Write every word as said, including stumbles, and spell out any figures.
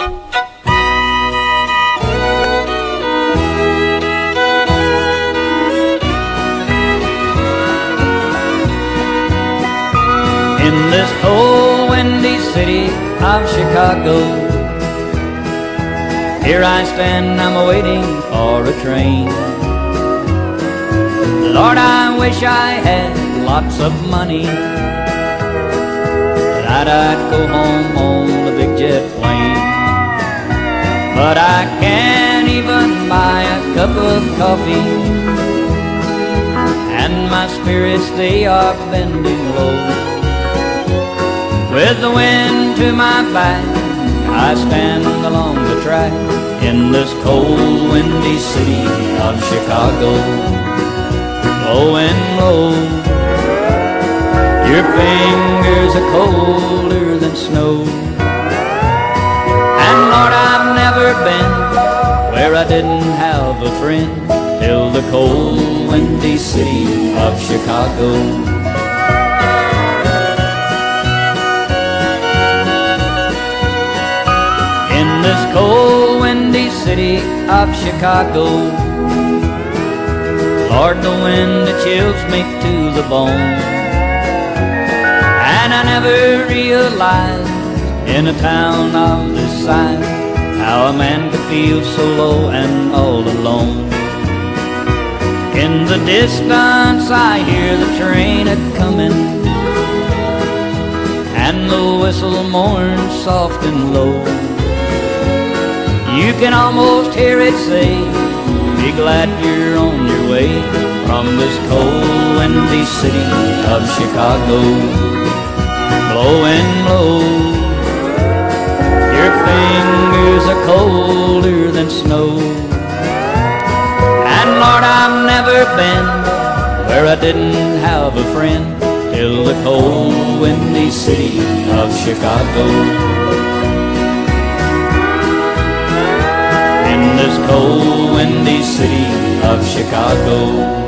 In this cold, windy city of Chicago, here I stand, I'm waiting for a train. Lord, I wish I had lots of money, that I'd go home on a big jet plane. But I can't even buy a cup of coffee, and my spirits, they are bending low. With the wind to my back, I stand along the track in this cold, windy city of Chicago. Blowing low, your fingers are colder than snow. And Lord, I've never been where I didn't have a friend, till the cold, windy city of Chicago. In this cold, windy city of Chicago, Lord, the wind, it chills me to the bone. And I never realized in a town of this size how a man could feel so low and all alone. In the distance I hear the train a-comin', and the whistle mourns soft and low. You can almost hear it say, be glad you're on your way from this cold, windy city of Chicago. Blowing low, your fingers are colder than snow. And Lord, I've never been where I didn't have a friend, till the cold, windy city of Chicago. In this cold, windy city of Chicago.